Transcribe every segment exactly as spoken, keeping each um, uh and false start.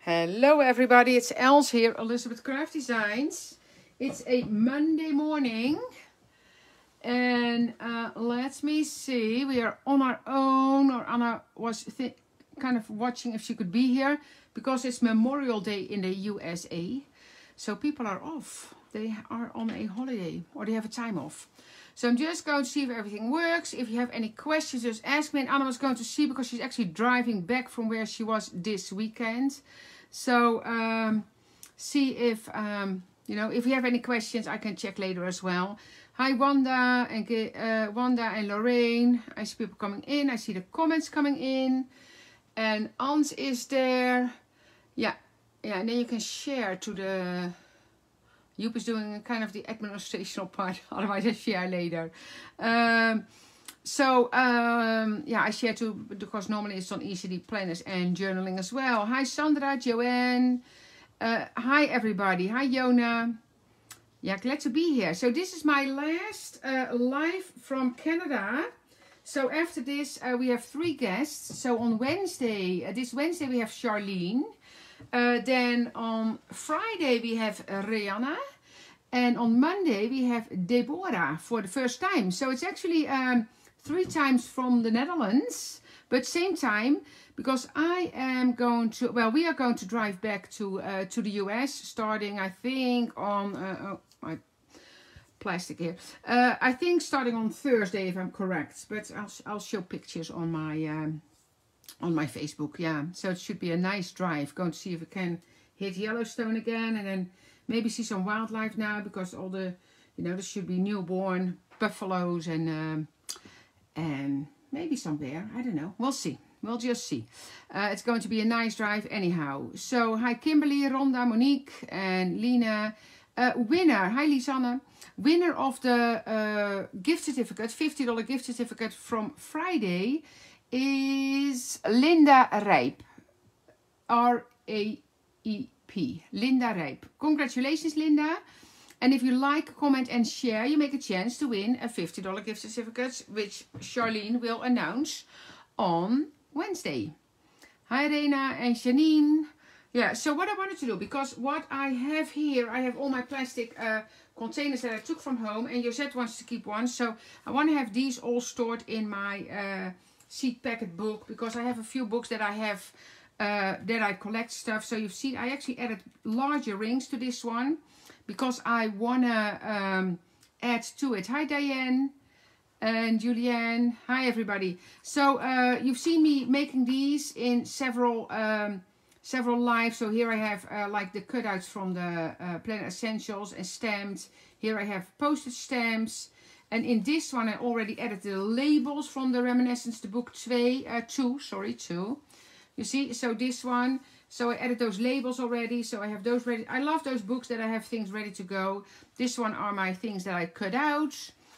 Hello everybody, it's Els here, Elizabeth Craft Designs. It's a Monday morning and uh, let me see, we are on our own, or Anna was kind of watching if she could be here because it's Memorial Day in the U S A. So people are off, they are on a holiday or they have a time off. So I'm just going to see if everything works. If you have any questions, just ask me. And Anna was going to see because she's actually driving back from where she was this weekend. So um, see if, um, you know, if you have any questions, I can check later as well. Hi Wanda and uh, Wanda and Lorraine. I see people coming in. I see the comments coming in. And Ans is there. Yeah, yeah. And then you can share to the... Joep is doing kind of the administrational part. Otherwise I share later. Um, So, um, yeah, I share too, because normally it's on E C D planners and journaling as well. Hi, Sandra, Joanne. Uh, hi, everybody. Hi, Jona. Yeah, glad to be here. So this is my last uh, live from Canada. So after this, uh, we have three guests. So on Wednesday, uh, this Wednesday, we have Charlene. Uh, then on Friday, we have uh, Rihanna. And on Monday, we have Deborah for the first time. So it's actually... Um, Three times from the Netherlands, but same time, because I am going to, well, we are going to drive back to uh, to the U S starting, I think, on, uh, oh, my plastic here, uh, I think starting on Thursday, if I'm correct, but I'll, I'll show pictures on my, um, on my Facebook, yeah, so it should be a nice drive, going to see if we can hit Yellowstone again, and then maybe see some wildlife now, because all the, you know, there should be newborn buffaloes and, um, and maybe some bear, I don't know, we'll see, we'll just see. Uh, it's going to be a nice drive anyhow. So hi Kimberly, Rhonda, Monique and Lena. Uh, winner, hi Lisanne, winner of the uh, gift certificate, fifty dollar gift certificate from Friday is Linda Rijp, R A E P, Linda Rijp. Congratulations Linda. And if you like, comment and share, you make a chance to win a fifty dollar gift certificate, which Charlene will announce on Wednesday. Hi Rena and Janine. Yeah, so what I wanted to do, because what I have here, I have all my plastic uh, containers that I took from home, and Josette wants to keep one. So I want to have these all stored in my uh, seed packet book, because I have a few books that I have, uh, that I collect stuff. So you see, I actually added larger rings to this one, because I wanna um, add to it. Hi Diane and Julianne. Hi everybody. So uh, you've seen me making these in several um, several lives. So here I have uh, like the cutouts from the uh, Planner Essentials and stamped. Here I have postage stamps. And in this one I already added the labels from the Reminiscence, the book two, uh, two, sorry, two. You see, so this one. So I added those labels already, so I have those ready. I love those books that I have things ready to go. This one are my things that I cut out.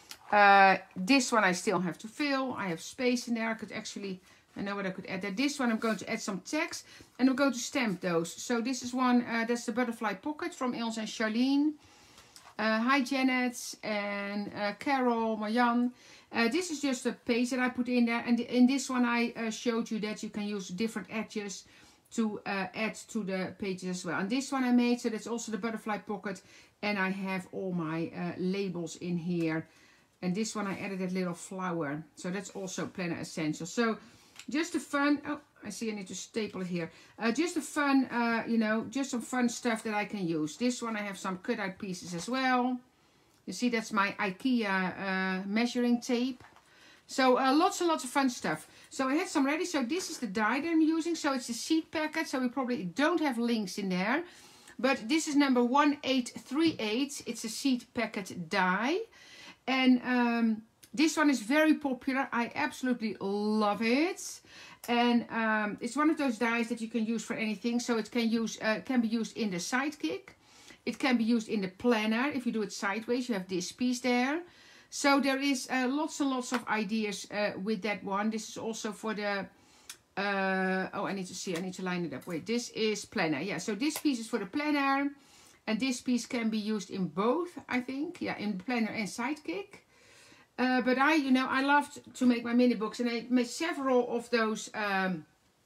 Uh, this one I still have to fill. I have space in there. I could actually, I know what I could add there. This one I'm going to add some text, and I'm going to stamp those. So this is one, uh, that's the Butterfly Pocket from Ilse and Charlene. Uh, hi Janet and uh, Carol, Marjan. Uh, this is just a page that I put in there. And in this one I uh, showed you that you can use different edges to uh, add to the pages as well. And this one I made, so that's also the Butterfly Pocket, and I have all my uh, labels in here. And this one I added that little flower, so that's also Planner Essentials. So just a fun, oh I see I need to staple it here, uh, just a fun, uh, you know, just some fun stuff that I can use. This one I have some cutout pieces as well. You see, that's my IKEA uh, measuring tape. So uh, lots and lots of fun stuff. So I had some ready. So this is the die that I'm using. So it's a seed packet. So we probably don't have links in there. But this is number one eight three eight. It's a seed packet die. And um, this one is very popular. I absolutely love it. And um, it's one of those dies that you can use for anything. So it can, use, uh, can be used in the Sidekick. It can be used in the planner. If you do it sideways, you have this piece there. So there is uh, lots and lots of ideas uh, with that one. This is also for the, uh, oh I need to see, I need to line it up. Wait, this is planner. Yeah, so this piece is for the planner. And this piece can be used in both, I think. Yeah, in planner and Sidekick. Uh, but I, you know, I loved to make my mini books. And I made several of those um,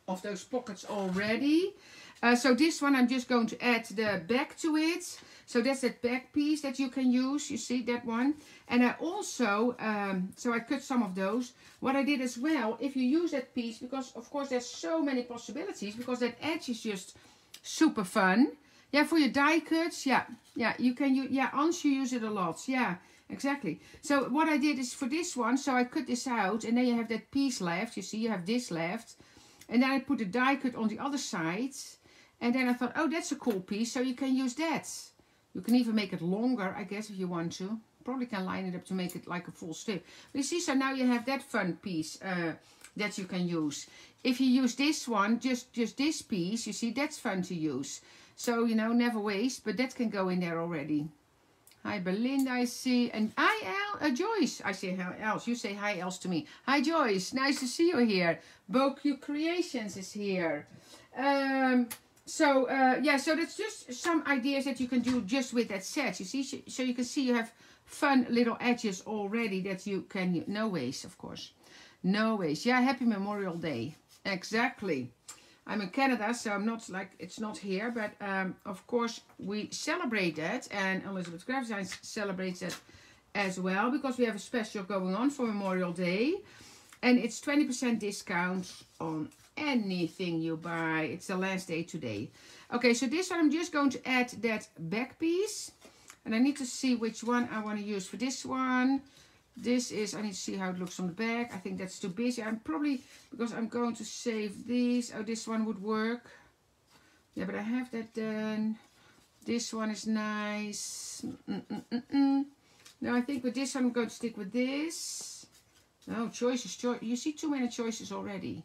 of those pockets already. Uh, so this one I'm just going to add the back to it. So that's that back piece that you can use. You see that one. And I also, um, so I cut some of those. What I did as well, if you use that piece, because of course there's so many possibilities, because that edge is just super fun. Yeah, for your die cuts, yeah, yeah, you can use, yeah, Ans, you use it a lot, yeah, exactly. So what I did is for this one, so I cut this out, and then you have that piece left, you see, you have this left, and then I put a die cut on the other side, and then I thought, oh, that's a cool piece, so you can use that. You can even make it longer, I guess, if you want to. Probably can line it up to make it like a full strip. But you see, so now you have that fun piece uh, that you can use. If you use this one, just, just this piece, you see, that's fun to use. So, you know, never waste, but that can go in there already. Hi, Belinda, I see. And hi, El, uh, Joyce. I say hi, Els. You say hi, Els, to me. Hi, Joyce. Nice to see you here. Boku Creations is here. Um, so, uh, yeah, so that's just some ideas that you can do just with that set. You see, so you can see you have fun little edges already that you can, no waste, of course. No waste. Yeah, happy Memorial Day. Exactly. I'm in Canada, so I'm not like, it's not here, but um, of course we celebrate that, and Elizabeth Craft Designs celebrates that as well, because we have a special going on for Memorial Day, and it's twenty percent discount on anything you buy. It's the last day today. Okay, so this one I'm just going to add that back piece, and I need to see which one I want to use for this one. This is, I need to see how it looks on the back. I think that's too busy. I'm probably, because I'm going to save these. Oh, this one would work. Yeah, but I have that done. This one is nice. Mm -mm -mm -mm. No, I think with this one I'm going to stick with this. No, choices. Cho you see too many choices already.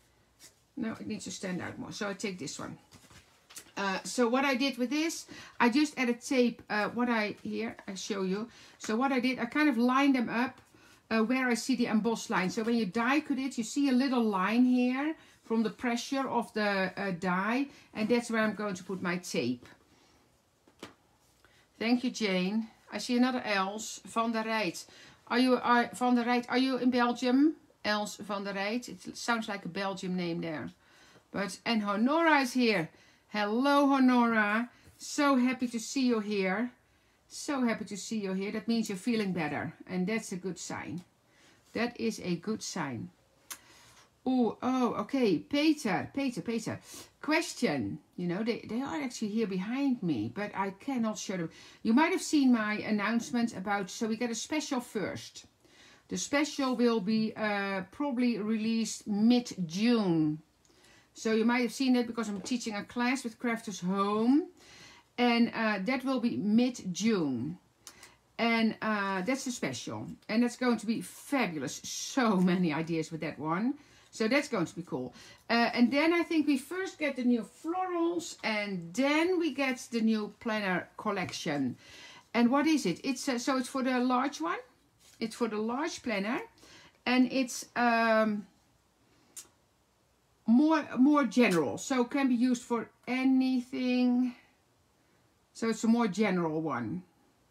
No, it needs to stand out more. So I take this one. Uh, so what I did with this, I just added tape, uh, what I, here, I show you. So what I did, I kind of lined them up uh, where I see the embossed line. So when you die cut it, you see a little line here from the pressure of the uh, die. And that's where I'm going to put my tape. Thank you, Jane. I see another Els, Van der Rijt. Are you, are, Van der Rijt, are you in Belgium? Els Van der Rijt. It sounds like a Belgium name there. But, and Honora is here. Hello, Honora. So happy to see you here. So happy to see you here. That means you're feeling better. And that's a good sign. That is a good sign. Oh, oh, okay. Peter, Peter, Peter. Question. You know, they, they are actually here behind me, but I cannot show them. You might have seen my announcement about, so we get a special first. The special will be uh, probably released mid-June. So you might have seen it because I'm teaching a class with Crafters Home. And uh, that will be mid-June. And uh, that's a special. And that's going to be fabulous. So many ideas with that one. So that's going to be cool. Uh, and then I think we first get the new florals. And then we get the new planner collection. And what is it? It's uh, so it's for the large one. It's for the large planner. And it's... Um, More, more general, so can be used for anything. So it's a more general one.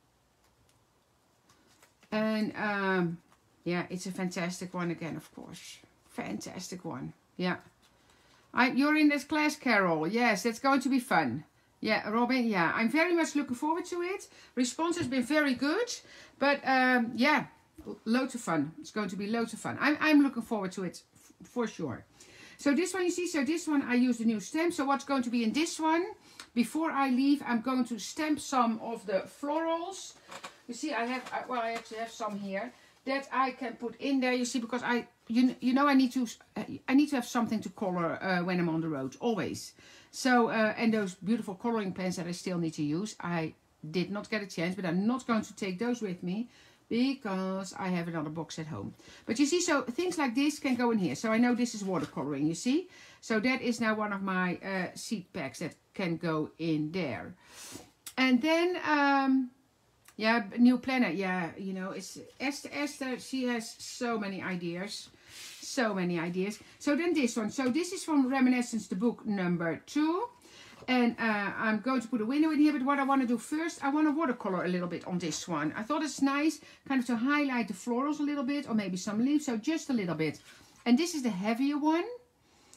And um, yeah, it's a fantastic one again, of course. Fantastic one, yeah. I, you're in this class, Carol. Yes, that's going to be fun. Yeah, Robin, yeah. I'm very much looking forward to it. Response has been very good. But um, yeah, loads of fun. It's going to be loads of fun. I'm, I'm looking forward to it for sure. So this one, you see, so this one I use the new stamp. So what's going to be in this one, before I leave, I'm going to stamp some of the florals. You see, I have, well, I actually have some here that I can put in there, you see, because I, you, you know, I need to, I need to have something to color uh, when I'm on the road, always. So, uh, and those beautiful coloring pens that I still need to use, I did not get a chance, but I'm not going to take those with me, because I have another box at home. But you see, so things like this can go in here. So I know this is watercoloring, you see. So that is now one of my uh, seed packs that can go in there. And then, um, yeah, new planner. Yeah, you know, it's Esther, Esther, she has so many ideas. So many ideas. So then this one. So this is from Reminiscence, the book number two. And uh, I'm going to put a window in here, but what I want to do first, I want to watercolor a little bit on this one. I thought it's nice kind of to highlight the florals a little bit, or maybe some leaves, so just a little bit. And this is the heavier one.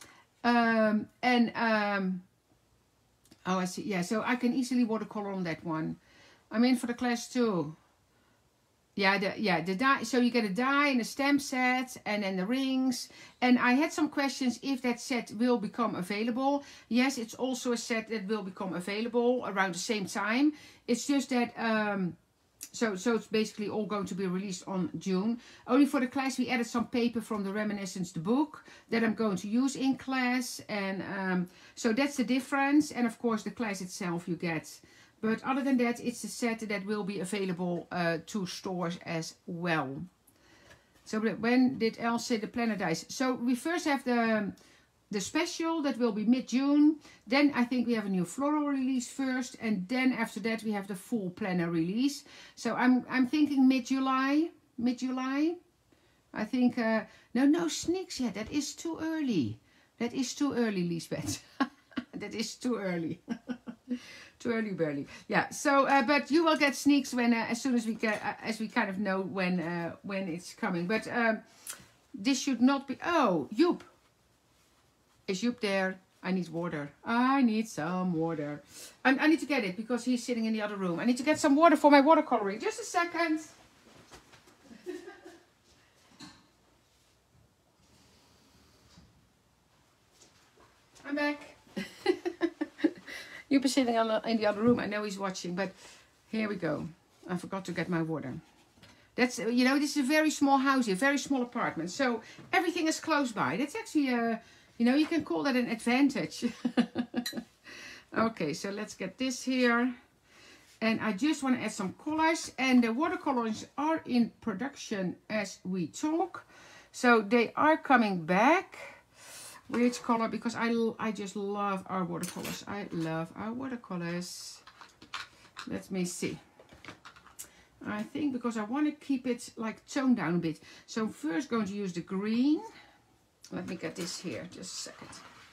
Um, and, um, oh, I see. Yeah, so I can easily watercolor on that one. I'm in for the class too. Yeah, the, yeah, the die. So you get a die and a stamp set and then the rings. And I had some questions if that set will become available. Yes, it's also a set that will become available around the same time. It's just that, um, so, so it's basically all going to be released on June. Only for the class we added some paper from the Reminiscence, the book, that I'm going to use in class. And um, so that's the difference. And of course the class itself you get. But other than that, it's a set that will be available uh, to stores as well. So when did Elle say the planner dies? So we first have the, the special that will be mid-June. Then I think we have a new floral release first. And then after that we have the full planner release. So I'm, I'm thinking mid-July. Mid-July. I think, uh, no, no sneaks yet. That is too early. That is too early, Lisbeth. That is too early. Too early, barely. Yeah. So, uh, but you will get sneaks when, uh, as soon as we get, uh, as we kind of know when, uh, when it's coming. But um, this should not be. Oh, Joep. Is Joep there? I need water. I need some water. I, I need to get it because he's sitting in the other room. I need to get some water for my watercoloring. Just a second. I'm back. Joep is sitting on the, in the other room. I know he's watching, but here we go. I forgot to get my water. That's, you know, this is a very small house here, very small apartment. So everything is close by. That's actually, a, you know, you can call that an advantage. Okay, so let's get this here. And I just want to add some colors. And the watercolors are in production as we talk. So they are coming back. Which color? Because I, I just love our watercolors. I love our watercolors. Let me see. I think because I want to keep it like toned down a bit. So I'm first going to use the green. Let me get this here. Just a second.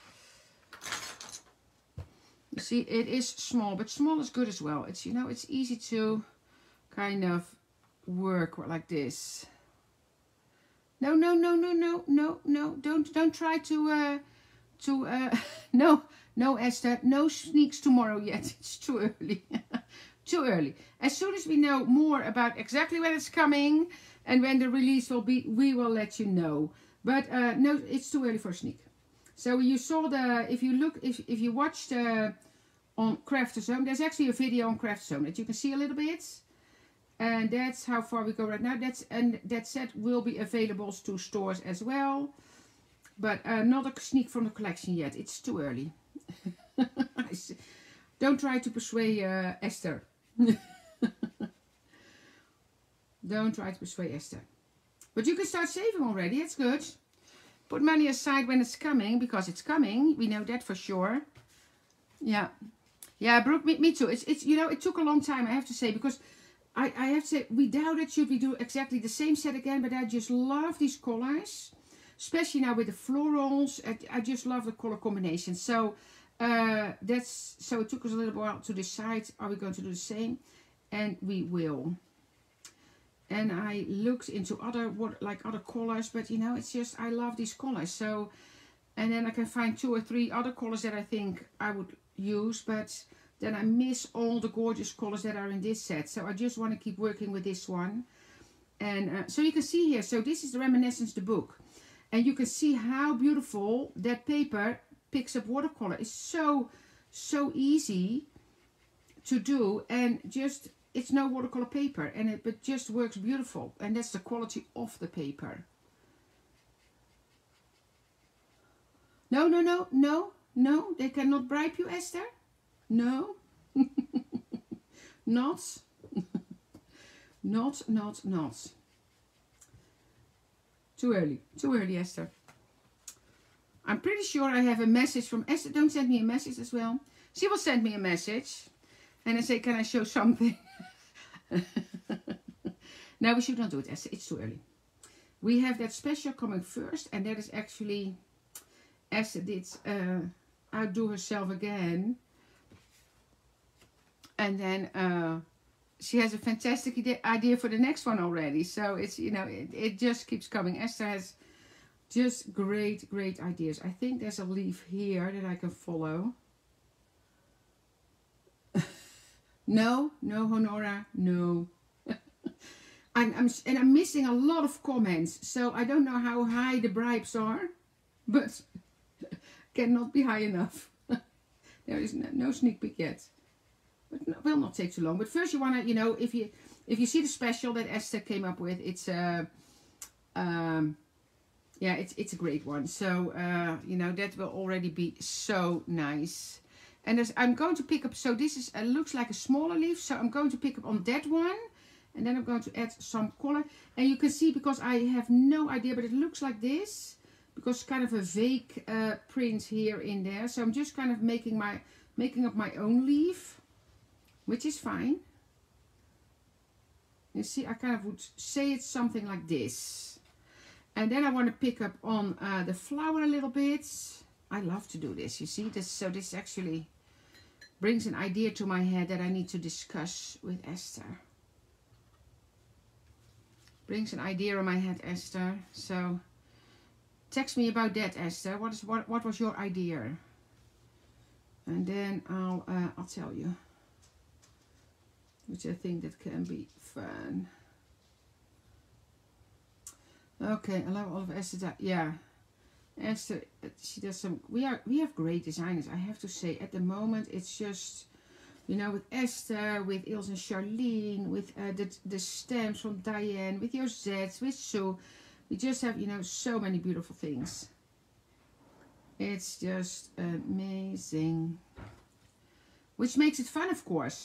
You see, it is small, but small is good as well. It's, you know, it's easy to kind of work like this. No, no, no, no, no, no, no. Don't, don't try to, uh, to, uh, no, no, Esther, no sneaks tomorrow yet. It's too early. Too early. As soon as we know more about exactly when it's coming and when the release will be, we will let you know. But, uh, no, it's too early for a sneak. So you saw the, if you look, if, if you watched, uh, on Crafters Home, there's actually a video on Crafters Home that you can see a little bit. And that's how far we go right now. That's and that set will be available to stores as well. But uh, not a sneak from the collection yet. It's too early. Don't try to persuade uh, Esther. Don't try to persuade Esther. But you can start saving already. It's good. Put money aside when it's coming. Because it's coming. We know that for sure. Yeah. Yeah, Brooke, me, me too. It's, it's, you know, it took a long time, I have to say. Because I, I have to say, we doubted should we do exactly the same set again, but I just love these colors, especially now with the florals. I, I just love the color combination. So uh, that's so it took us a little while to decide, are we going to do the same? And we will. And I looked into other what like other colors, but you know, it's just I love these colors. So, and then I can find two or three other colors that I think I would use, but then I miss all the gorgeous colors that are in this set. So I just want to keep working with this one. And uh, so you can see here, so this is the Reminiscence, the book. And you can see how beautiful that paper picks up watercolor. It's so, so easy to do. And just, it's no watercolor paper. And it but just works beautiful. And that's the quality of the paper. No, no, no, no, no. They cannot bribe you, Esther. No, not, not, not, not. Too early, too early, Esther. I'm pretty sure I have a message from Esther. Don't send me a message as well. She will send me a message and I say, can I show something? No, we should not do it, Esther. It's too early. We have that special coming first, and that is actually, Esther did uh, outdo herself again. And then uh, she has a fantastic idea for the next one already. So it's, you know, it, it just keeps coming. Esther has Just great, great ideas. I think there's a leaf here that I can follow. No, no, Honora, no. I'm, I'm, and I'm missing a lot of comments, so I don't know how high the bribes are, but cannot be high enough. There is no, no sneak peek yet, but no, will not take too long. But first, you wanna, you know, if you if you see the special that Esther came up with, it's a, uh, um, yeah, it's it's a great one. So uh, you know, that will already be so nice. And as I'm going to pick up, so this is uh, looks like a smaller leaf, so I'm going to pick up on that one. And then I'm going to add some color. And you can see, because I have no idea, but it looks like this. Because kind of a vague uh, print here in there. So I'm just kind of making my making up my own leaf. Which is fine. You see, I kind of would say it's something like this. And then I want to pick up on uh, the flower a little bit. I love to do this, you see. This, so this actually brings an idea to my head that I need to discuss with Esther. Brings an idea in my head, Esther. So text me about that, Esther. What is what? What was your idea? And then I'll uh, I'll tell you. Which I think that can be fun. Okay, hello, all of Esther. Yeah, Esther. She does some. We are we have great designers. I have to say, at the moment, it's just. You know, with Esther, with Ilse and Charlene, with uh, the, the stamps from Diane, with Josette, with Sue. We just have, you know, so many beautiful things. It's just amazing. Which makes it fun, of course.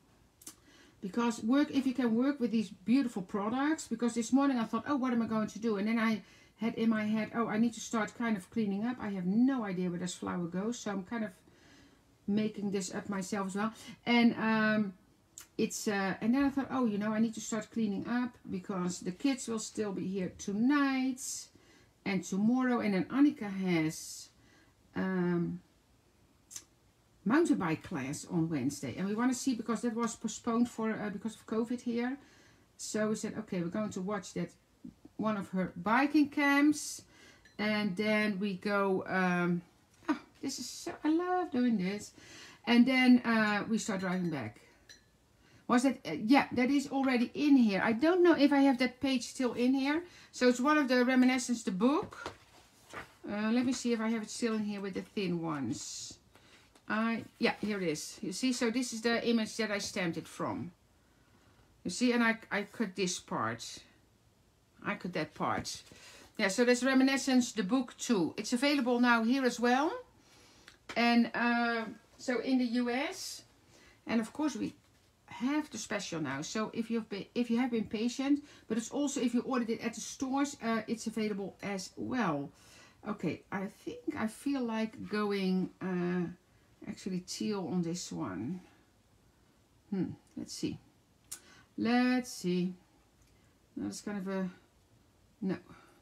Because work, if you can work with these beautiful products, because this morning I thought, oh, what am I going to do? And then I had in my head, oh, I need to start kind of cleaning up. I have no idea where this flower goes, so I'm kind of making this up myself as well. And um it's uh and then I thought, oh, you know, I need to start cleaning up because the kids will still be here tonight and tomorrow, and then Annika has um mountain bike class on Wednesday, and we want to see, because that was postponed for uh, because of COVID here. So we said, okay, we're going to watch that one of her biking camps, and then we go um this is so, I love doing this. And then uh, we start driving back. Was that, uh, yeah, that is already in here. I don't know if I have that page still in here. So it's one of the Reminiscence, the book. Uh, let me see if I have it still in here with the thin ones. I, yeah, here it is. You see, so this is the image that I stamped it from. You see, and I, I cut this part. I cut that part. Yeah, so that's Reminiscence, the book too. It's available now here as well. And uh, so in the U S, and of course we have the special now. So if you've been, if you have been patient, but it's also, if you ordered it at the stores, uh, it's available as well. Okay, I think I feel like going uh, actually teal on this one. Hmm, let's see. Let's see. That's kind of a no.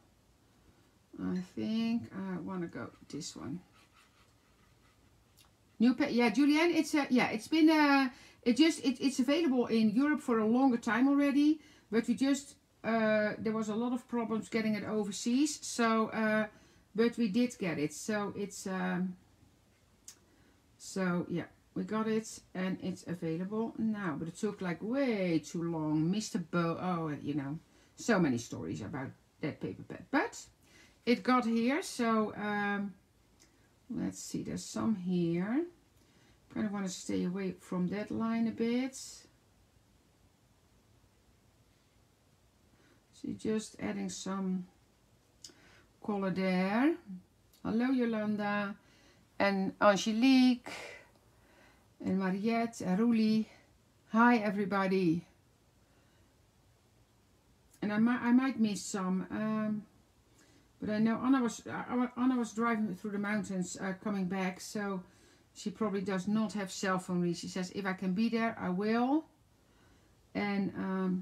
I think I want to go this one. New pet, yeah, Julianne. It's uh, yeah, it's been uh, it just it, it's available in Europe for a longer time already, but we just uh, there was a lot of problems getting it overseas. So, uh, but we did get it. So it's um, so yeah, we got it and it's available now. But it took like way too long. Mister Bo, oh, you know, so many stories about that paper pet, but it got here. So. Um, Let's see, there's some here. Kind of want to stay away from that line a bit. So just adding some color there. Hello Yolanda and Angelique and Mariette and Rouli. Hi everybody. And I might, I might miss some. Um, But I know Anna was uh, Anna was driving through the mountains uh, coming back, so she probably does not have cell phone reach. She says, if I can be there, I will. And um,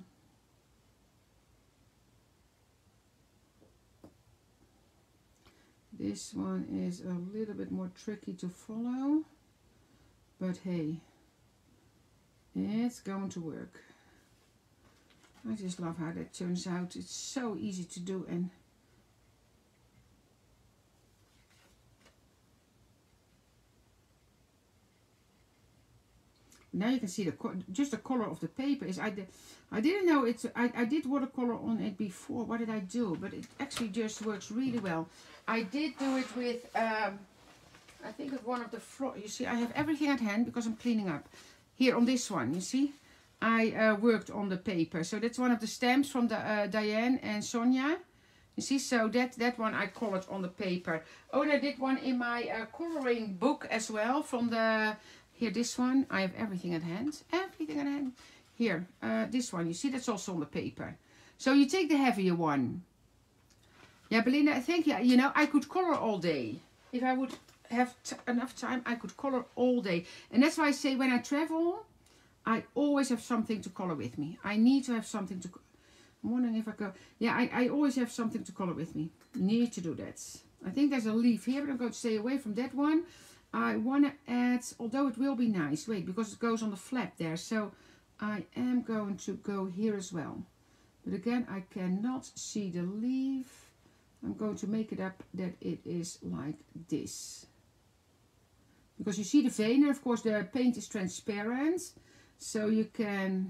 this one is a little bit more tricky to follow, but hey, it's going to work. I just love how that turns out. It's so easy to do, and Now you can see the just the color of the paper is. I did, I didn't know it's. I, I did watercolor on it before. What did I do? But it actually just works really well. I did do it with. Um, I think with one of the floor. You see, I have everything at hand because I'm cleaning up. Here on this one, you see, I uh, worked on the paper. So that's one of the stamps from the uh, Diane and Sonia. You see, so that that one I colored on the paper. Oh, and I did one in my uh, coloring book as well from the. Here, this one, I have everything at hand. Everything at hand. Here, uh, this one, you see, that's also on the paper. So you take the heavier one. Yeah, Belinda, I think, yeah, you know, I could color all day. If I would have t enough time, I could color all day. And that's why I say when I travel, I always have something to color with me. I need to have something to... I'm wondering if I go... Yeah, I, I always have something to color with me. Need to do that. I think there's a leaf here, but I'm going to stay away from that one. I want to add, although it will be nice, wait, because it goes on the flap there. So I am going to go here as well. But again, I cannot see the leaf. I'm going to make it up that it is like this. Because you see the vein, and of course the paint is transparent. So you can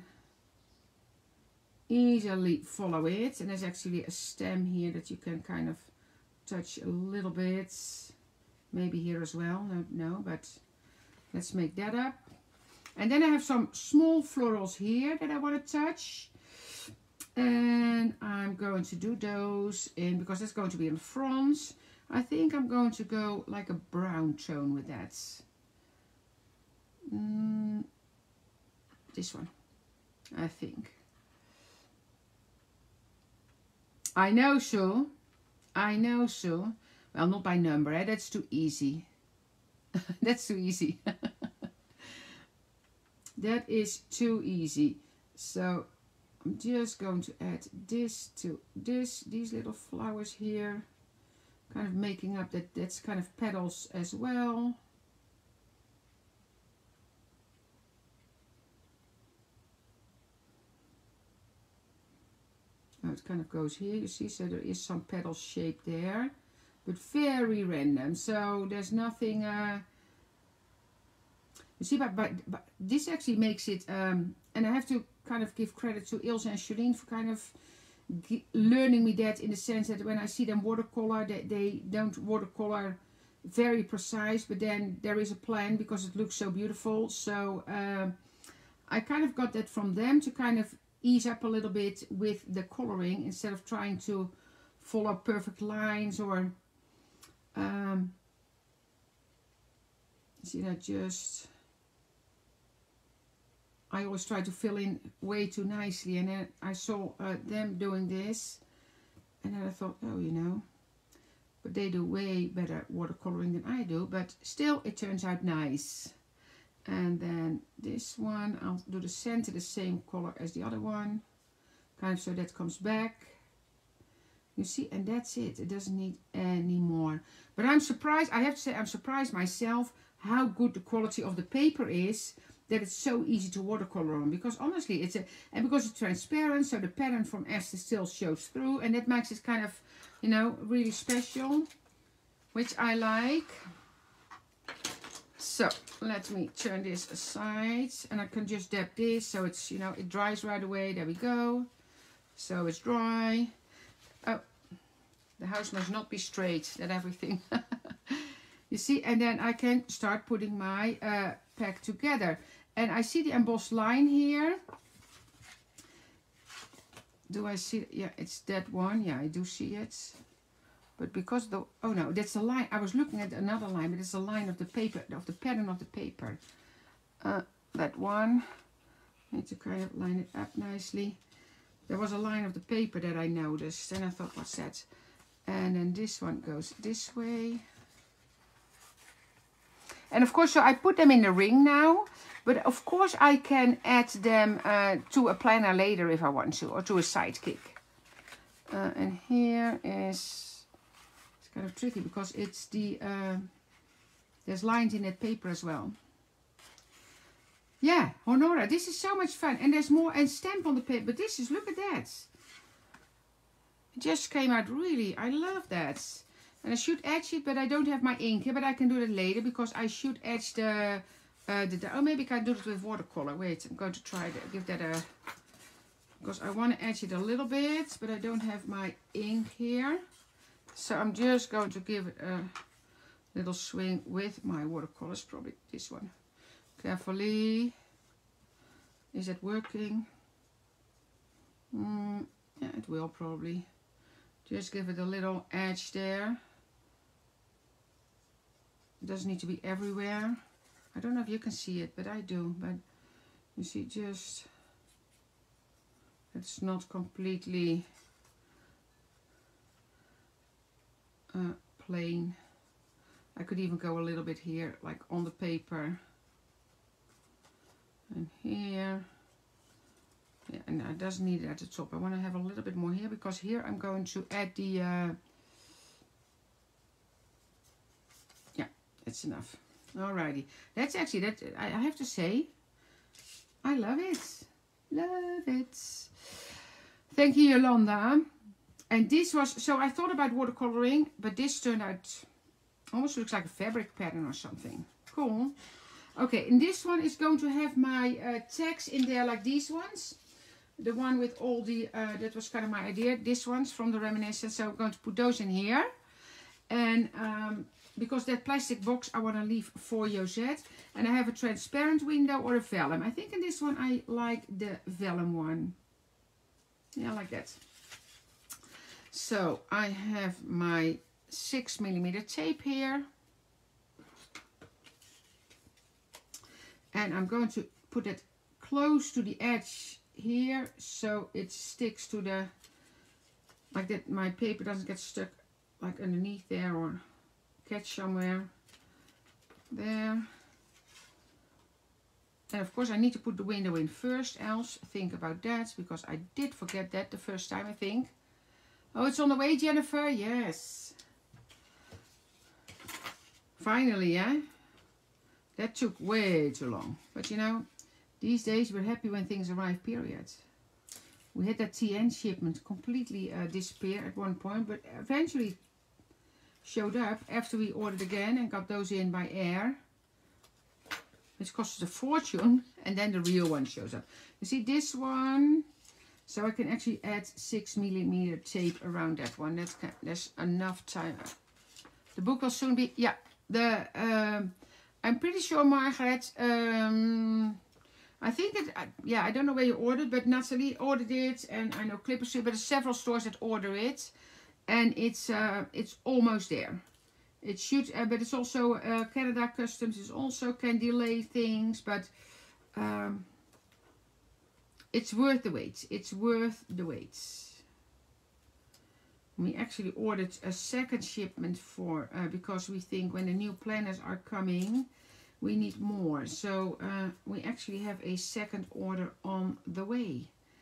easily follow it. And there's actually a stem here that you can kind of touch a little bit. Maybe here as well, no, no, but let's make that up. And then I have some small florals here that I want to touch. And I'm going to do those in, because that's going to be in front. I think I'm going to go like a brown tone with that. Mm, this one, I think. I know, Sue. I know, Sue. Well, not by number, eh? That's too easy. That's too easy. That is too easy. So I'm just going to add this to this, these little flowers here. Kind of making up that that's kind of petals as well. Oh, it kind of goes here, you see, so there is some petal shape there. But very random, so there's nothing, uh, you see, but, but, but this actually makes it, um, and I have to kind of give credit to Ilse and Charlene for kind of learning me that, in the sense that when I see them watercolor, they, they don't watercolor very precise, but then there is a plan because it looks so beautiful. So uh, I kind of got that from them to kind of ease up a little bit with the coloring instead of trying to follow perfect lines or... Um, see that just, I always try to fill in way too nicely, and then I saw uh, them doing this, and then I thought, oh, you know, but they do way better watercoloring than I do, but still it turns out nice. And then this one, I'll do the center the same color as the other one, kind of so that comes back. You see, and that's it. It doesn't need any more. But I'm surprised, I have to say, I'm surprised myself how good the quality of the paper is, that it's so easy to watercolor on. Because honestly, it's a, and because it's transparent, so the pattern from Esther still shows through. And that makes it kind of, you know, really special, which I like. So, let me turn this aside. And I can just dab this, so it's, you know, it dries right away. There we go. So it's dry. Oh, the house must not be straight, that everything. You see, and then I can start putting my uh, pack together. And I see the embossed line here. Do I see it? Yeah, it's that one. Yeah, I do see it. But because the, oh no, that's a line. I was looking at another line, but it's a line of the paper, of the pattern of the paper. Uh, that one. I need to kind of line it up nicely. There was a line of the paper that I noticed, and I thought, what's that? And then this one goes this way. And of course, so I put them in the ring now, but of course I can add them uh, to a planner later if I want to, or to a sidekick. Uh, and here is, it's kind of tricky because it's the, uh, there's lines in that paper as well. Yeah, Honora, this is so much fun. And there's more, and stamp on the paper. But this is, look at that. It just came out really, I love that. And I should etch it, but I don't have my ink here. But I can do that later because I should etch the uh, the, oh, maybe I can do it with watercolor. Wait, I'm going to try to give that a, because I want to edge it a little bit, but I don't have my ink here. So I'm just going to give it a little swing with my watercolors, probably this one. Carefully. Is it working? Mm, yeah, it will probably. Just give it a little edge there. It doesn't need to be everywhere. I don't know if you can see it, but I do. But you see, just it's not completely uh, plain. I could even go a little bit here, like on the paper. And here. Yeah, and it doesn't need it at the top. I want to have a little bit more here, because here I'm going to add the... Uh, yeah, it's enough. Alrighty. That's actually, that I have to say, I love it. Love it. Thank you, Yolanda. And this was, so I thought about watercoloring, but this turned out, almost looks like a fabric pattern or something. Cool. Okay, and this one is going to have my uh, tags in there like these ones. The one with all the, uh, that was kind of my idea. This one's from the Reminiscence, so I'm going to put those in here. And um, because that plastic box I want to leave for Josette. And I have a transparent window or a vellum. I think in this one I like the vellum one. Yeah, I like that. So I have my six millimeter tape here. And I'm going to put it close to the edge here, so it sticks to the, like that my paper doesn't get stuck like underneath there or catch somewhere. There. And of course I need to put the window in first, else think about that, because I did forget that the first time, I think. Oh, it's on the way, Jennifer? Yes. Finally, yeah? That took way too long. But you know, these days we're happy when things arrive, period. We had that T N shipment completely uh, disappear at one point, but eventually showed up after we ordered again and got those in by air. Which costs a fortune, and then the real one shows up. You see this one? So I can actually add six millimeter tape around that one. That's, there's enough time. The book will soon be, yeah, the... Um, I'm pretty sure, Margaret, um, I think that, uh, yeah, I don't know where you ordered, but Natalie ordered it, and I know Clipper Street, but there's several stores that order it, and it's uh, it's almost there. It should, uh, but it's also, uh, Canada Customs is also can delay things, but um, it's worth the wait. It's worth the wait. We actually ordered a second shipment for, uh, because we think when the new planners are coming, we need more. So uh, we actually have a second order on the way.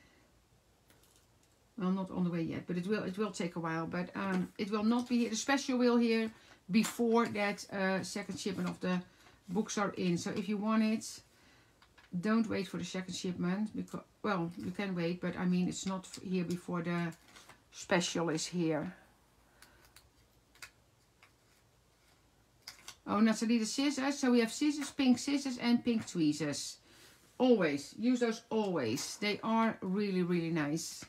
Well, not on the way yet, but it will it will take a while. But um, it will not be here. The special will here before that uh, second shipment of the books are in. So if you want it, don't wait for the second shipment. Because, well, you can wait, but I mean, it's not here before the special is here. Oh, Natalie, the scissors. So we have scissors, pink scissors and pink tweezers. Always. Use those always. They are really, really nice.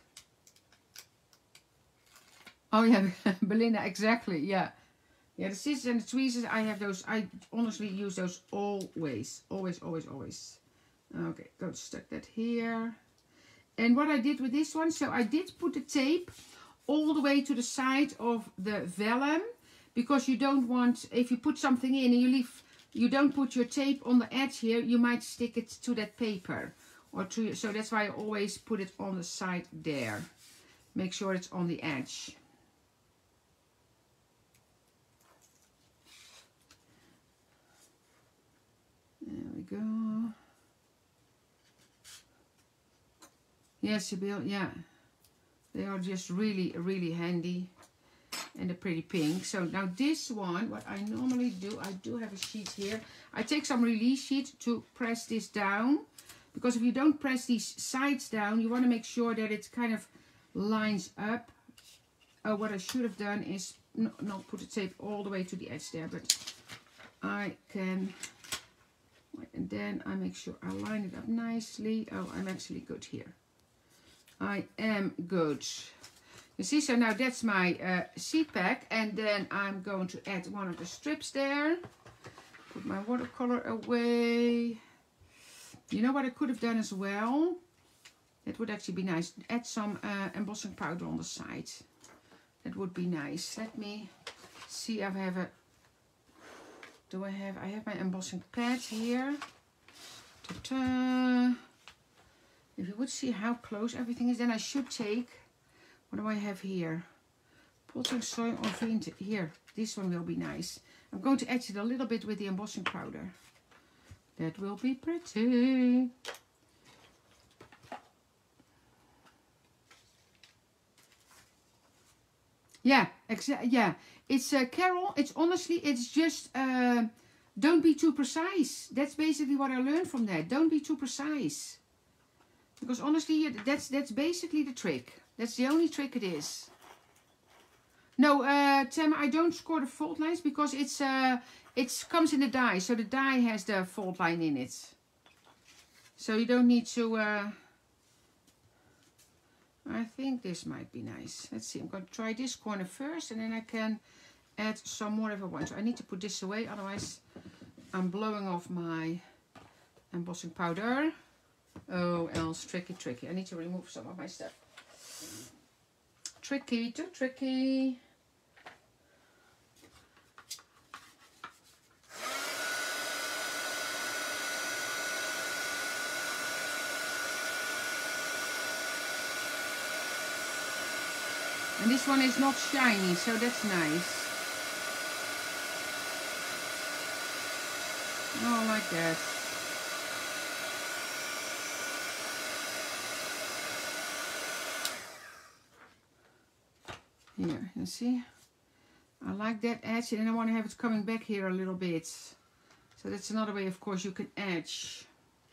Oh yeah, Belinda, exactly. Yeah. Yeah, the scissors and the tweezers, I have those. I honestly use those always. Always, always, always. Okay, go to stick that here. And what I did with this one, so I did put the tape all the way to the side of the vellum, because you don't want, if you put something in and you leave, you don't put your tape on the edge here, you might stick it to that paper. Or to, so that's why I always put it on the side there. Make sure it's on the edge. There we go. Yes, Sibyl, yeah. They are just really, really handy. And a pretty pink. So now this one, what I normally do, I do have a sheet here. I take some release sheet to press this down. Because if you don't press these sides down, you want to make sure that it kind of lines up. Oh, what I should have done is not, not put the tape all the way to the edge there. But I can, and then I make sure I line it up nicely. Oh, I'm actually good here. I am good. You see, so now that's my uh, seed pack. And then I'm going to add one of the strips there. Put my watercolor away. You know what I could have done as well? That would actually be nice. Add some uh, embossing powder on the side. That would be nice. Let me see. I have a... Do I have... I have my embossing pad here. Ta-ta. If you would see how close everything is, then I should take... What do I have here? Potting soil or vintage. Here, this one will be nice. I'm going to edge it a little bit with the embossing powder. That will be pretty. Yeah, exactly. Yeah, it's uh, Carol. It's honestly, it's just uh, don't be too precise. That's basically what I learned from that. Don't be too precise, because honestly, that's that's basically the trick. That's the only trick it is. No, uh, Tim, I don't score the fold lines because it's uh, it comes in the die, so the die has the fold line in it. So you don't need to. Uh, I think this might be nice. Let's see. I'm going to try this corner first, and then I can add some more if I want. So I need to put this away, otherwise I'm blowing off my embossing powder. Oh, else tricky, tricky. I need to remove some of my stuff. Tricky, too tricky. And this one is not shiny, so that's nice. Oh, like that. Here, you see? I like that edge, and I want to have it coming back here a little bit. So that's another way, of course, you can edge.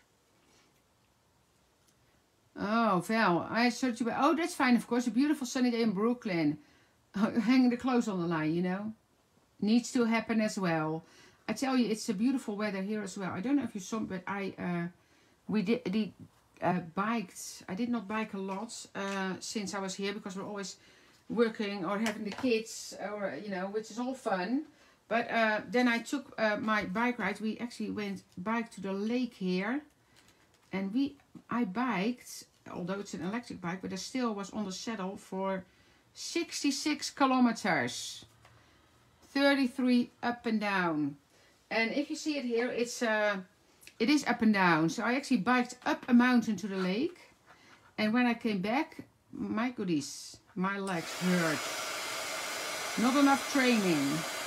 Oh, Val, I searched you. Oh, that's fine, of course. A beautiful sunny day in Brooklyn. Hanging the clothes on the line, you know. Needs to happen as well. I tell you, it's a beautiful weather here as well. I don't know if you saw, but I, uh, we did, did uh, biked. I did not bike a lot uh, since I was here because we're always working or having the kids, or you know, which is all fun. But uh, then I took uh, my bike ride. We actually went bike to the lake here, and we I biked, although it's an electric bike, but I still was on the saddle for sixty-six kilometers, thirty-three up and down. And if you see it here, it's uh, it is up and down. So I actually biked up a mountain to the lake, and when I came back, my goodies, my legs hurt. Not enough training.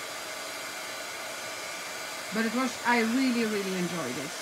But it was, I really, really enjoyed it.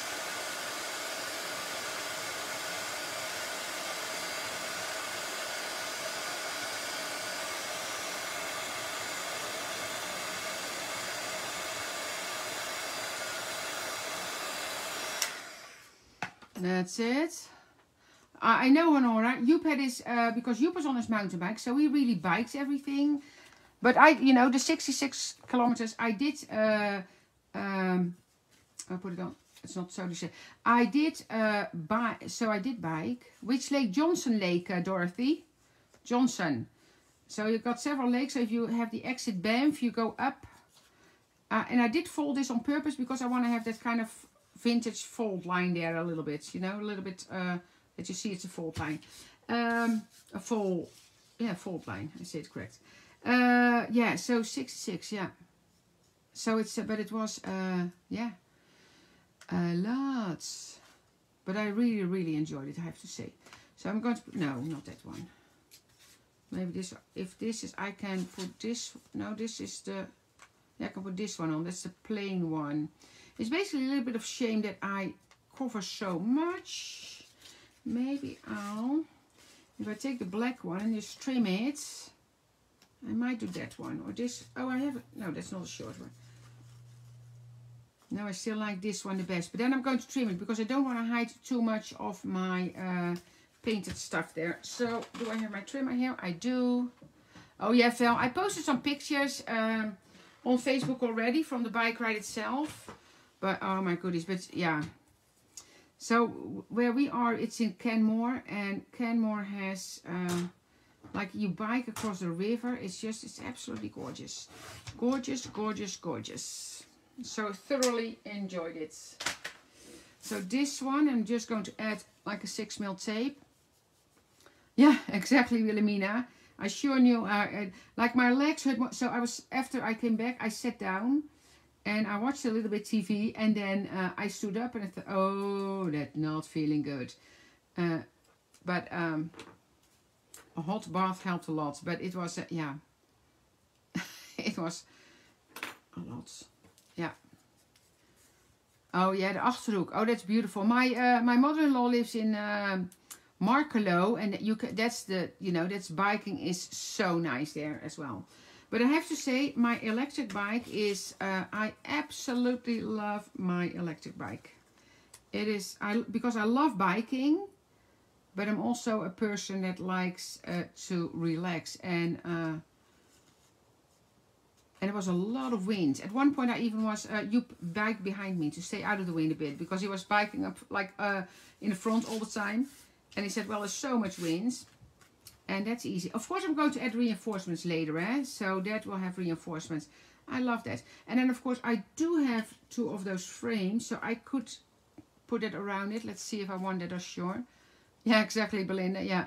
That's it. I know, Honora, Joep had his, uh, because Joep was on his mountain bike, so he really bikes everything. But I, you know, the sixty-six kilometers, I did, uh, um, I'll put it on, it's not so to say. I did, uh, buy, so I did bike. Which lake? Johnson Lake, uh, Dorothy. Johnson. So you've got several lakes. So if you have the exit Banff, you go up. Uh, and I did fold this on purpose because I want to have that kind of vintage fold line there a little bit, you know, a little bit, uh, that you see it's a fold line. Um, a fold, yeah, fold line, I say it correct. Uh, yeah, so sixty-six, yeah. So it's, uh, but it was, uh, yeah, a lot. But I really, really enjoyed it, I have to say. So I'm going to, put, no, not that one. Maybe this, if this is, I can put this, no, this is the, yeah, I can put this one on. That's the plain one. It's basically a little bit of shame that I cover so much. Maybe I'll, if I take the black one and just trim it, I might do that one. Or this, oh, I have, no, that's not a short one. No, I still like this one the best. But then I'm going to trim it because I don't want to hide too much of my uh, painted stuff there. So, do I have my trimmer here? I do. Oh yeah, Val, I posted some pictures um, on Facebook already from the bike ride itself. But, oh my goodness, but yeah. So where we are, it's in Canmore, and Canmore has uh, like you bike across the river. It's just, it's absolutely gorgeous. Gorgeous, gorgeous, gorgeous. So thoroughly enjoyed it. So this one, I'm just going to add like a six mil tape. Yeah, exactly, Wilhelmina. I sure knew, uh, uh, like my legs hurt. So I was, after I came back, I sat down and I watched a little bit T V, and then uh, I stood up and I thought, oh, that's not feeling good. Uh, but um, a hot bath helped a lot, but it was, uh, yeah, it was a lot. Yeah. Oh yeah, the Achterhoek. Oh, that's beautiful. My uh, my mother-in-law lives in um, Markelo, and you can, that's the, you know, that's biking is so nice there as well. But I have to say, my electric bike is, uh, I absolutely love my electric bike. It is, I because I love biking, but I'm also a person that likes uh, to relax, and uh, and there was a lot of wind. At one point I even was, uh, you bike behind me to stay out of the wind a bit, because he was biking up like uh, in the front all the time. And he said, well, there's so much wind. And that's easy. Of course, I'm going to add reinforcements later, eh? So that will have reinforcements. I love that. And then, of course, I do have two of those frames, so I could put it around it. Let's see if I want that ashore. Yeah, exactly, Belinda. Yeah.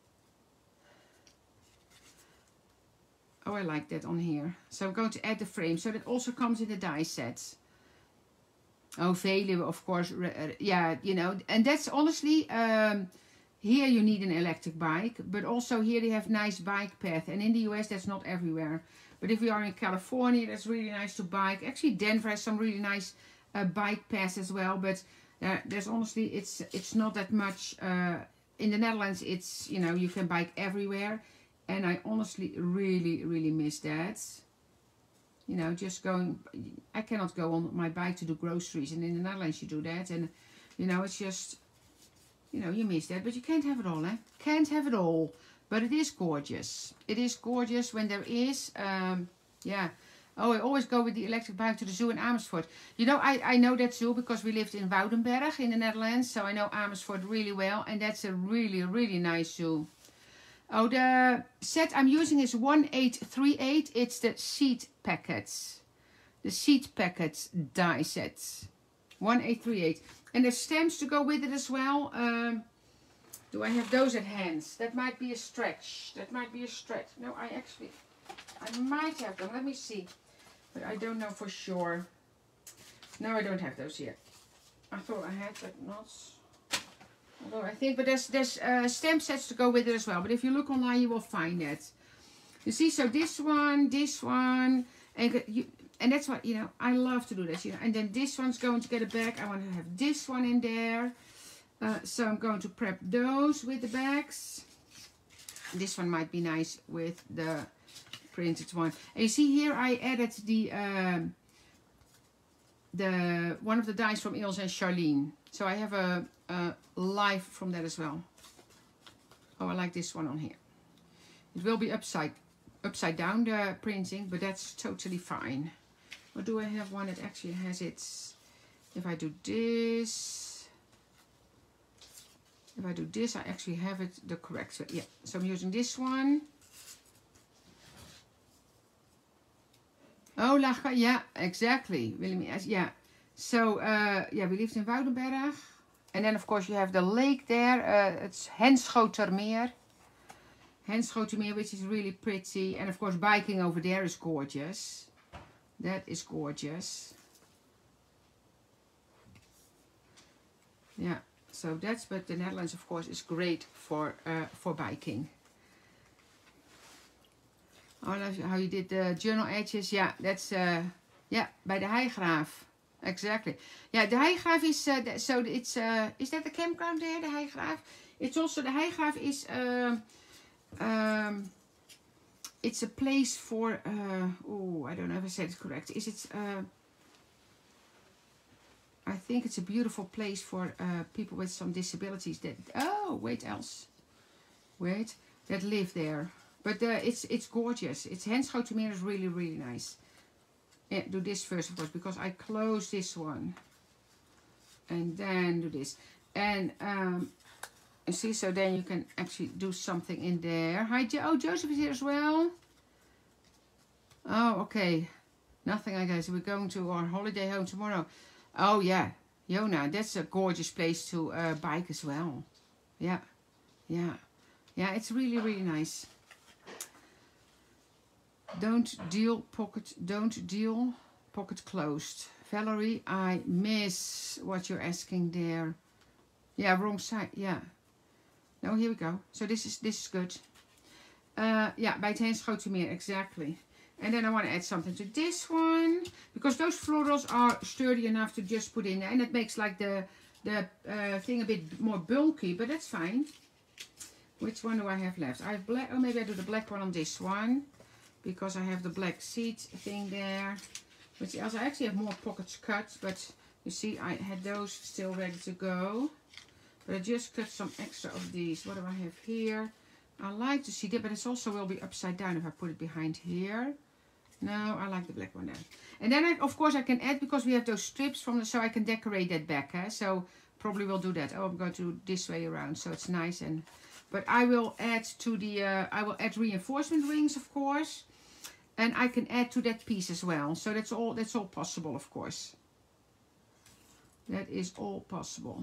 Oh, I like that on here. So I'm going to add the frame. So that also comes in the die sets. Oh, Veluwe, of course. Yeah, you know. And that's honestly... Um, here you need an electric bike. But also here they have nice bike path. And in the U S that's not everywhere. But if we are in California, that's really nice to bike. Actually, Denver has some really nice uh, bike paths as well. But uh, there's honestly... It's, it's not that much... Uh, in the Netherlands, it's... You know, you can bike everywhere. And I honestly really, really miss that. You know, just going... I cannot go on my bike to do groceries. And in the Netherlands you do that. And, you know, it's just... You know, you miss that. But you can't have it all, eh? Can't have it all. But it is gorgeous. It is gorgeous when there is... Um, yeah. Oh, I always go with the electric bike to the zoo in Amersfoort. You know, I, I know that zoo because we lived in Woudenberg in the Netherlands. So I know Amersfoort really well. And that's a really, really nice zoo. Oh, the set I'm using is one eight three eight. It's the seed packets. The seed packets die sets. one eight three eight. And there's stamps to go with it as well. Um, do I have those at hand? That might be a stretch. That might be a stretch. No, I actually... I might have them. Let me see. But I don't know for sure. No, I don't have those yet. I thought I had, but not... Although I think, but there's there's uh, stamp sets to go with it as well. But if you look online, you will find that. You see, so this one, this one, and you, and that's what, you know, I love to do this, you know. And then this one's going to get a bag. I want to have this one in there. Uh, so I'm going to prep those with the bags. This one might be nice with the printed one. And you see here, I added the um, the one of the dies from Ilse and Charlene. So I have a, a live from that as well. Oh, I like this one on here. It will be upside upside down, the printing, but that's totally fine. Or do I have one that actually has it? If I do this, if I do this, I actually have it the correct way. Yeah, so I'm using this one. Oh, Lacha, yeah, exactly. Yeah. So, uh, yeah, we lived in Woudenberg. And then, of course, you have the lake there. Uh, it's Henschotermeer. Henschotermeer, which is really pretty. And, of course, biking over there is gorgeous. That is gorgeous. Yeah, so that's, but the Netherlands, of course, is great for, uh, for biking. Oh, I love how you did the journal edges. Yeah, that's, uh, yeah, by the Heigraaf. Exactly. Yeah, the Heigraaf is, uh, so it's, uh, is that the campground there, the Heigraaf? It's also, the Heigraaf is, uh, um, it's a place for, uh, oh, I don't know if I said it correct. Is it, uh, I think it's a beautiful place for uh, people with some disabilities that, oh, wait, else. Wait, that live there. But uh, it's it's gorgeous. It's Henschotermeer is really, really nice. Yeah, do this first, of course, because I closed this one. and then do this. And um, you see, so then you can actually do something in there. Hi, jo oh, Joseph is here as well. Oh, okay. Nothing, I guess. We're going to our holiday home tomorrow. Oh, yeah. Jona, that's a gorgeous place to uh, bike as well. Yeah. Yeah. Yeah, it's really, really nice. Don't deal pocket, don't deal pocket closed. Valerie, I miss what you're asking there. Yeah, wrong side. Yeah. No, here we go. So this is this is good. Uh, yeah, bij het Henschotermeer, exactly. And then I want to add something to this one, because those florals are sturdy enough to just put in there, and it makes like the the uh, thing a bit more bulky, but that's fine. Which one do I have left? I have black. Oh, maybe I do the black one on this one, because I have the black seat thing there. Which else? I actually have more pockets cut, but you see, I had those still ready to go. But I just cut some extra of these. What do I have here? I like to see that, but it also will be upside down if I put it behind here. No, I like the black one there. And then, I, of course, I can add, because we have those strips from the, so I can decorate that back. Huh? So probably will do that. Oh, I'm going to do this way around, so it's nice. And but I will add to the, uh, I will add reinforcement rings, of course. And I can add to that piece as well. So that's all, that's all possible, of course. That is all possible.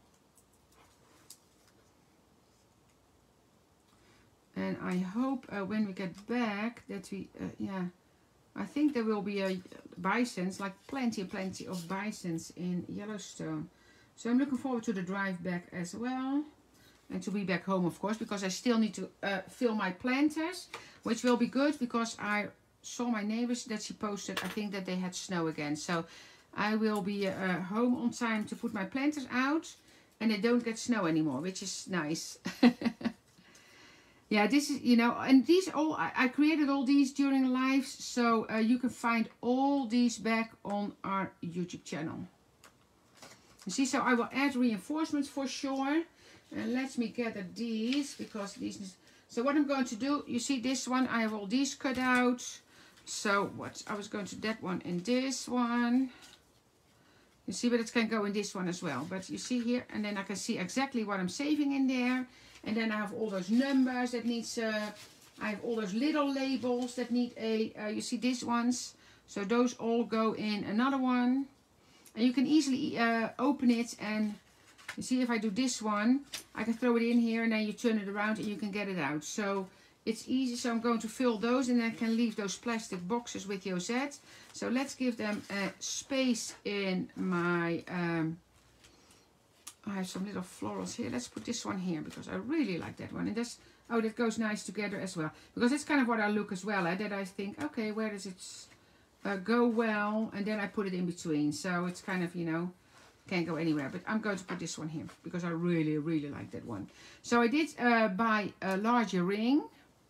And I hope uh, when we get back that we, uh, yeah, I think there will be a bisons, like plenty, plenty of bisons in Yellowstone. So I'm looking forward to the drive back as well. And to be back home, of course, because I still need to uh, fill my planters, which will be good because I saw my neighbors that she posted, I think that they had snow again. So I will be uh, home on time to put my planters out and they don't get snow anymore, which is nice. Yeah, this is, you know, and these all, I, I created all these during lives, so uh, you can find all these back on our YouTube channel. You see, so I will add reinforcements for sure. And let me gather these, because these, so what I'm going to do, you see this one, I have all these cut out. So what, I was going to that one and this one. You see, but it can go in this one as well. But you see here, and then I can see exactly what I'm saving in there. And then I have all those numbers that needs, uh, I have all those little labels that need a, uh, you see these ones. So those all go in another one. And you can easily uh, open it, and you see if I do this one, I can throw it in here and then you turn it around and you can get it out. So it's easy. So I'm going to fill those and I can leave those plastic boxes with Josette. So let's give them a space in my, um, I have some little florals here. Let's put this one here because I really like that one. And that's, oh, that goes nice together as well. Because that's kind of what I look as well. Eh? That I think, okay, where does it uh, go well? And then I put it in between. So it's kind of, you know, can't go anywhere. But I'm going to put this one here because I really, really like that one. So I did uh, buy a larger ring.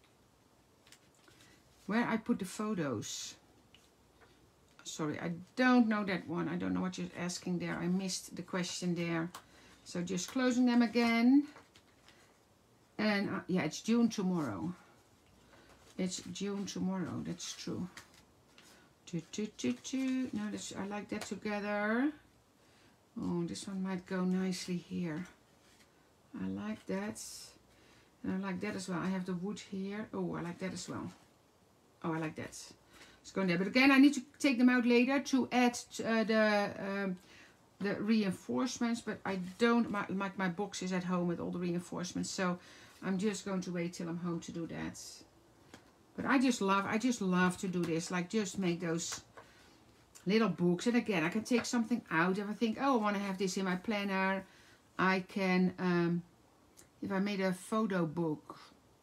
Where I put the photos. Sorry, I don't know that one. I don't know what you're asking there. I missed the question there. So just closing them again. And uh, yeah, it's June tomorrow. It's June tomorrow. That's true. Choo, choo, choo, choo. No, that's, I like that together. Oh, this one might go nicely here. I like that. And I like that as well. I have the wood here. Oh, I like that as well. Oh, I like that. It's going there. But again, I need to take them out later to add uh, the... Um, the reinforcements, but I don't like my boxes at home with all the reinforcements, so I'm just going to wait till I'm home to do that. But I just love I just love to do this, like just make those little books. And again, I can take something out if I think, oh, I want to have this in my planner. I can, um, if I made a photo book.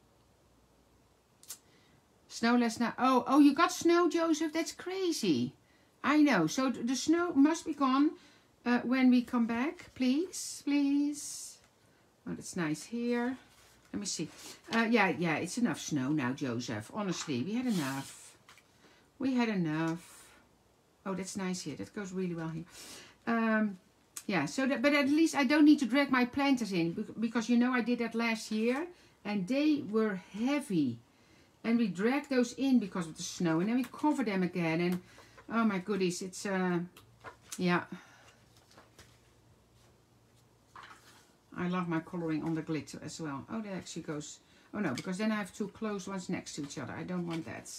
Snow last night. Oh, oh, you got snow, Joseph? That's crazy. I know. So the snow must be gone. Uh, when we come back, please, please. Oh, that's nice here. Let me see. Uh, yeah, yeah, it's enough snow now, Joseph. Honestly, we had enough. We had enough. Oh, that's nice here. That goes really well here. Um, yeah, so that, but at least I don't need to drag my planters in, because you know I did that last year and they were heavy. And we dragged those in because of the snow, and then we cover them again. And oh my goodies, it's uh, yeah. I love my coloring on the glitter as well. Oh, that actually goes... Oh no, because then I have two close ones next to each other. I don't want that.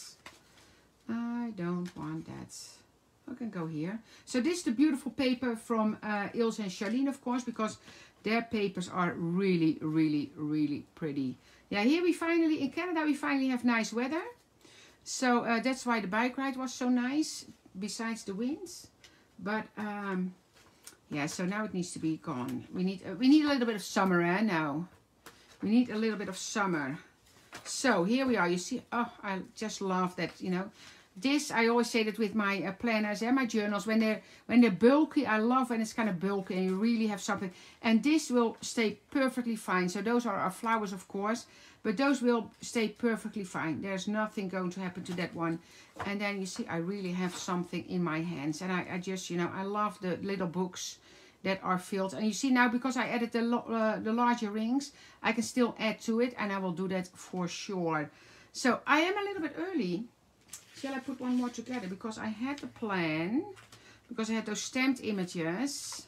I don't want that. I can go here. So this is the beautiful paper from uh, Ilse and Charlene, of course, because their papers are really, really, really pretty. Yeah, here we finally, in Canada, we finally have nice weather. So uh, that's why the bike ride was so nice, besides the winds. But um, yeah, so now it needs to be gone. We need uh, we need a little bit of summer eh, now. We need a little bit of summer. So here we are. You see, oh, I just love that, you know. This, I always say that with my uh, planners and my journals, when they're when they're bulky, I love when it's kind of bulky and you really have something. And this will stay perfectly fine. So those are our flowers, of course, but those will stay perfectly fine. There's nothing going to happen to that one. And then you see, I really have something in my hands. And I, I just, you know, I love the little books that are filled. And you see now, because I added the, uh, the larger rings, I can still add to it. And I will do that for sure. So I am a little bit early. Shall I put one more together? Because I had the plan, because I had those stamped images,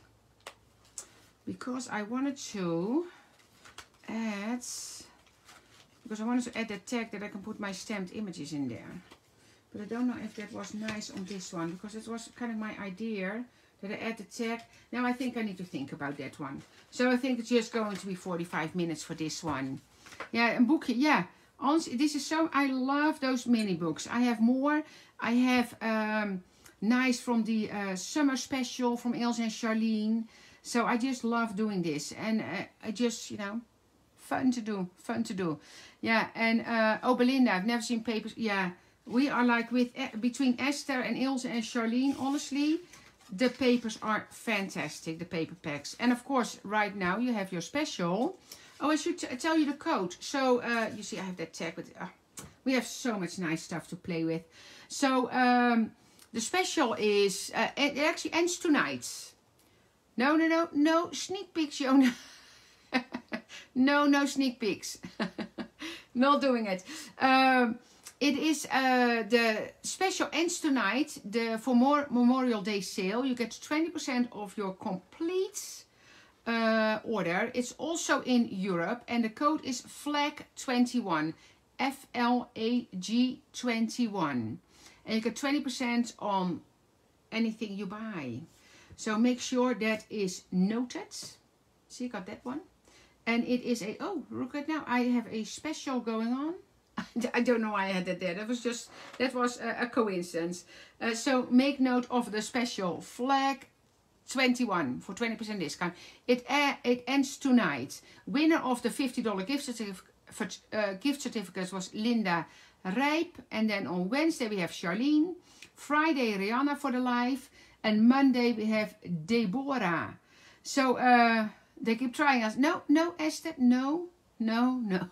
because I wanted to add, because I wanted to add that tag that I can put my stamped images in there. But I don't know if that was nice on this one, because it was kind of my idea that I add the tag. Now I think I need to think about that one. So I think it's just going to be forty-five minutes for this one. Yeah, and bookje, yeah. This is so, I love those mini books. I have more. I have um, nice from the uh, summer special from Ilse and Charlene. So I just love doing this. And uh, I just, you know, fun to do. Fun to do. Yeah, and uh, oh, Belinda, I've never seen papers. Yeah, we are like with, uh, between Esther and Ilse and Charlene, honestly, the papers are fantastic, the paper packs. And of course, right now you have your special. Oh, I should t tell you the code. So, uh, you see, I have that tag, but uh, we have so much nice stuff to play with. So, um, the special is, uh, it actually ends tonight. No, no, no, no sneak peeks, Jonah. no, no sneak peeks. Not doing it. Um, it is, uh, the special ends tonight. The For More Memorial Day sale. You get twenty percent of your complete Uh, order. It's also in Europe, and the code is flag twenty-one, F L A G twenty-one, and you get twenty percent on anything you buy. So make sure that is noted. See, got that one, and it is a, oh, look at now, I have a special going on. I don't know why I had that there. That was just, that was a, a coincidence. Uh, so make note of the special flag twenty-one for twenty percent discount. It uh, it ends tonight. Winner of the fifty dollar gift certificate, uh, gift certificates was Linda Rijp. And then on Wednesday we have Charlene. Friday Rihanna for the live. And Monday we have Deborah. So uh, they keep trying us. No, no, Esther. No, no, no.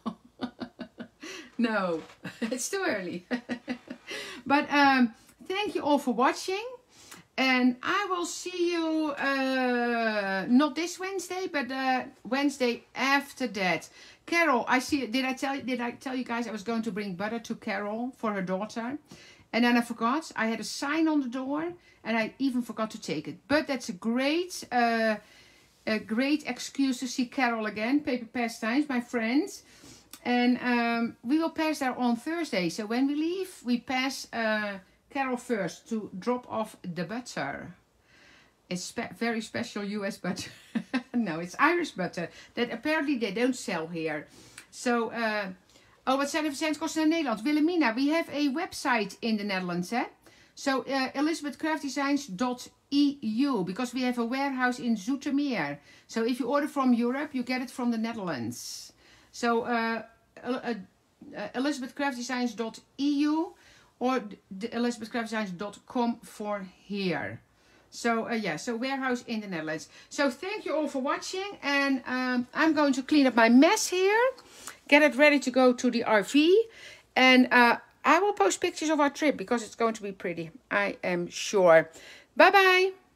No. It's too early. But um, thank you all for watching. And I will see you, uh, not this Wednesday, but uh, Wednesday after that. Carol, I see, did I tell you, did I tell you guys I was going to bring butter to Carol for her daughter? And then I forgot. I had a sign on the door and I even forgot to take it. But that's a great, uh, a great excuse to see Carol again. Paper Pastimes, my friends. And um, we will pass there on Thursday. So when we leave, we pass... Uh, Carol first to drop off the butter. It's spe very special U S butter. No, it's Irish butter that apparently they don't sell here. So, uh, oh, wat zijn de verzendkosten naar Nederland? Wilhelmina, we have a website in the Netherlands, eh? So, uh, elizabeth craft designs dot E U, because we have a warehouse in Zoetermeer. So, if you order from Europe, you get it from the Netherlands. So, uh, uh, uh, elizabeth craft designs dot E U. Or elizabeth craft designs dot com for here. So, uh, yeah, so warehouse in the Netherlands. So, thank you all for watching. And um, I'm going to clean up my mess here. Get it ready to go to the R V. And uh, I will post pictures of our trip because it's going to be pretty. I am sure. Bye-bye.